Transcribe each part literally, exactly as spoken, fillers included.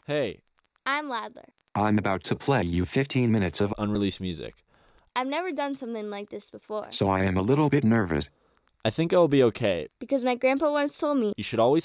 Hey, I'm Ladler. I'm about to play you fifteen minutes of unreleased music. I've never done something like this before. so I am a little bit nervous. I think I will be okay. Because my grandpa once told me, You should always...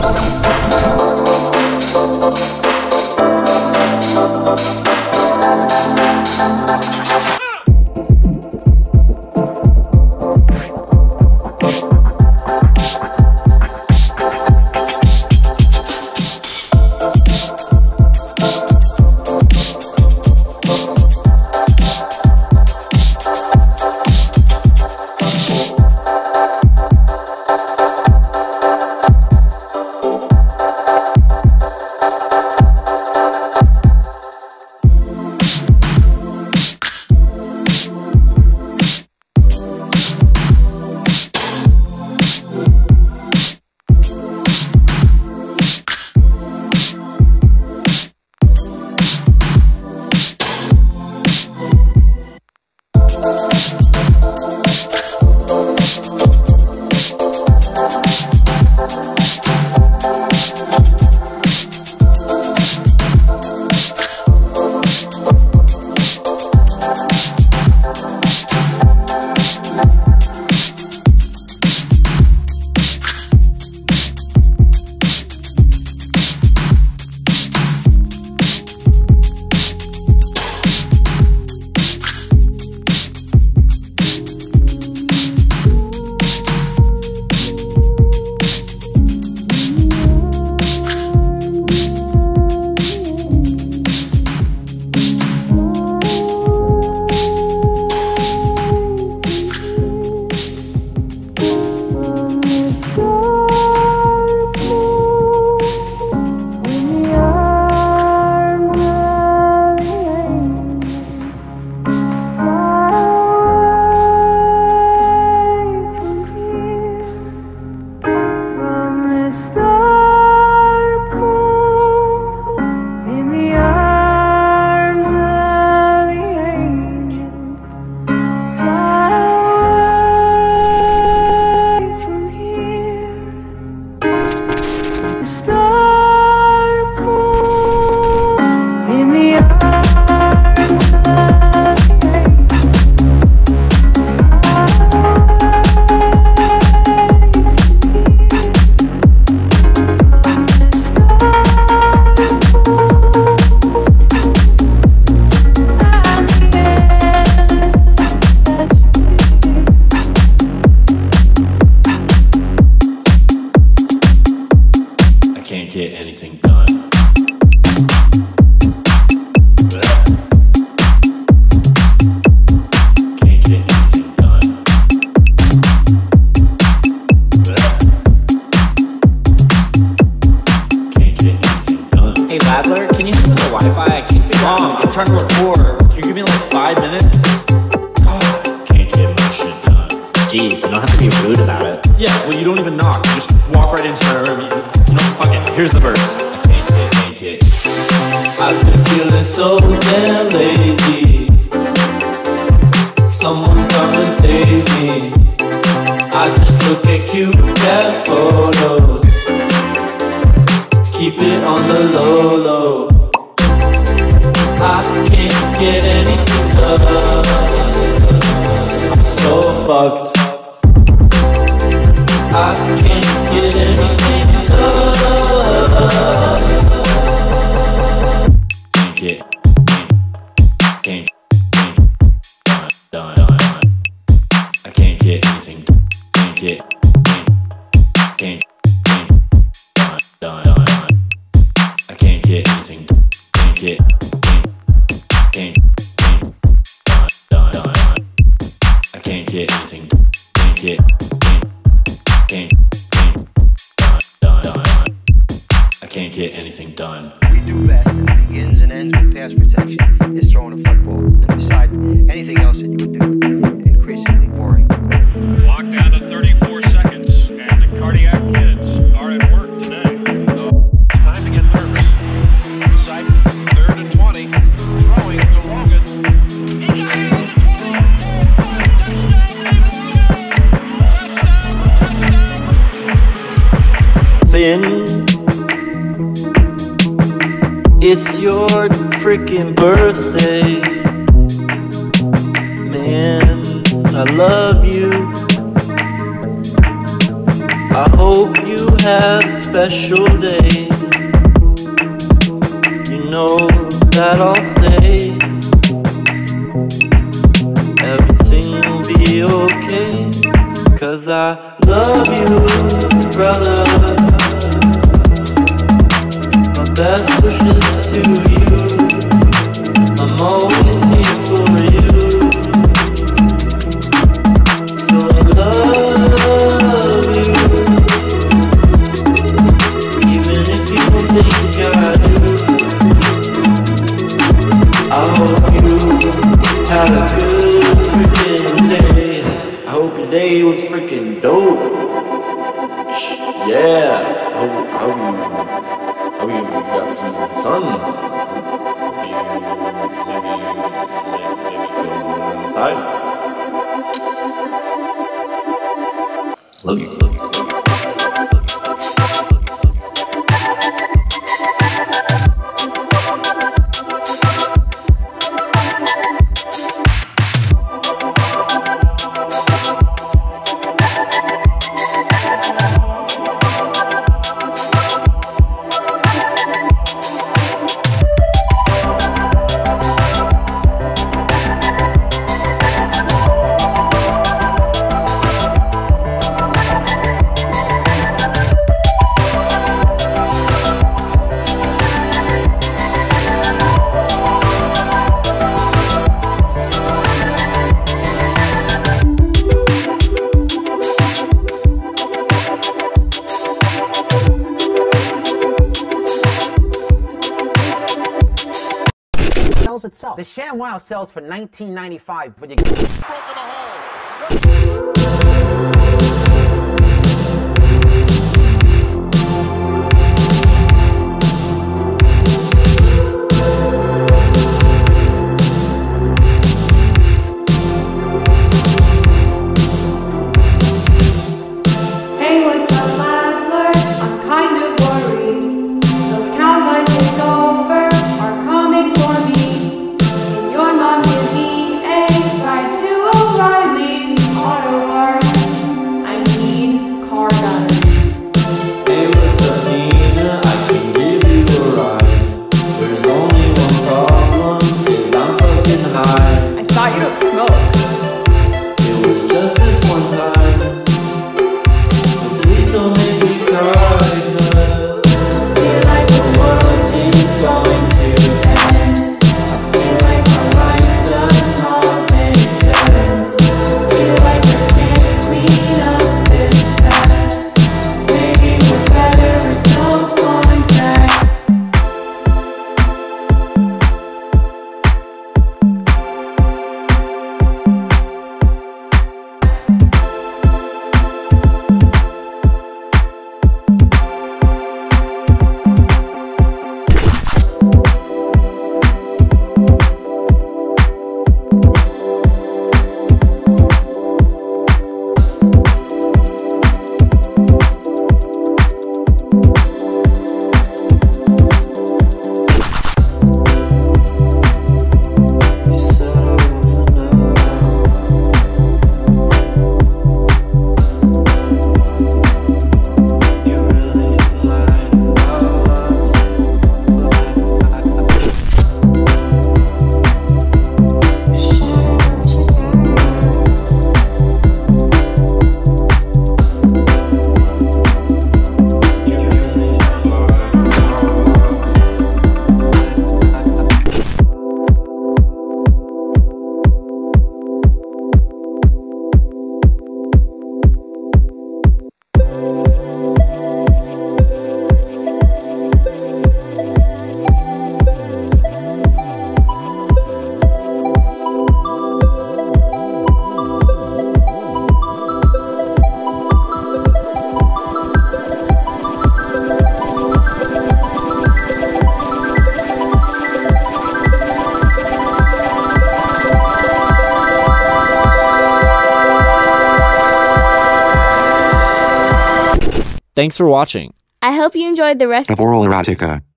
Ladler, can you hook up the Wi-Fi? I can't figure out. Mom, I'm trying to record. Can you give me like five minutes? God, can't get my shit done. Jeez, you don't have to be rude about it. Yeah, well, you don't even knock. You just walk right into my room. You know, fuck it. Here's the verse. I can't get, can't get. I've been feeling so damn lazy. Someone come and save me. I just look at cute cat photos. Keep it on the low, low. I can't get anything done. I'm so fucked. I can't get anything done. Can't get, can't, can't, done, done, done. I can't get anything, can't get, can't, can't, can't, done, done, done. I can't get anything, can't get, can't, can't, can't, done, done, done. I can't get anything, can't get, can't, can't, can't, done, done, done. I can't get anything done. We do best and it begins and ends with pass protection. Is throwing a football. And beside anything else that you would do, increasingly boring. Clock down to thirty-four seconds, and the cardiac kids are at work today. So it's time to get nervous. Inside third and twenty, throwing to Logan. He got it at the twenty. Touchdown, touchdown, touchdown. Finn, it's your freaking birthday. Man, I love you. I hope you have a special day. You know that I'll say everything will be okay, 'cause I love you, brother. My best wishes to you. I'm always here for you. So I love you, even if you don't think I do. I hope you had a good freaking day. I hope your day was freaking dope. Yeah, I hope, I hope you, I hope you got some sun. Maybe, maybe, maybe go outside. Love you, love you. Itself. The ShamWow sells for nineteen ninety-five, but you Hey, what's up, Ladler? I'm kind of worried. Those cows I took over are coming for me. Can your mom give me a ride to O'Reilly's Auto Parts? I need car guns. Hey, what's up, Nina? I can give you a ride. There's only one problem, is I'm fucking high. I thought you don't smoke. It was just this one time, so please don't make me cry, 'cause I feel like the world is going to end. I feel like my life does not make sense. I feel like I can't clean up this mess. Maybe we're better with no context. Thanks for watching. I hope you enjoyed the rest of Auralerotica.